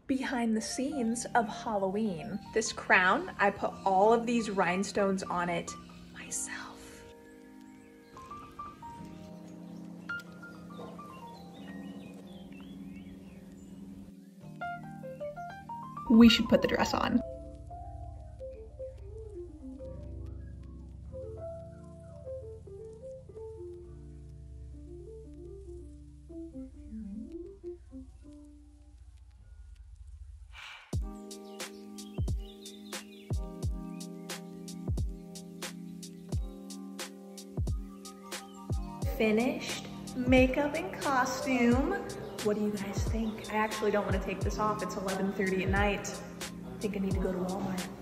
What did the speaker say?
behind the scenes of Halloween. This crown, I put all of these rhinestones on it myself. We should put the dress on. Finished makeup and costume. What do you guys think? I actually don't want to take this off. It's 11:30 at night. I think I need to go to Walmart.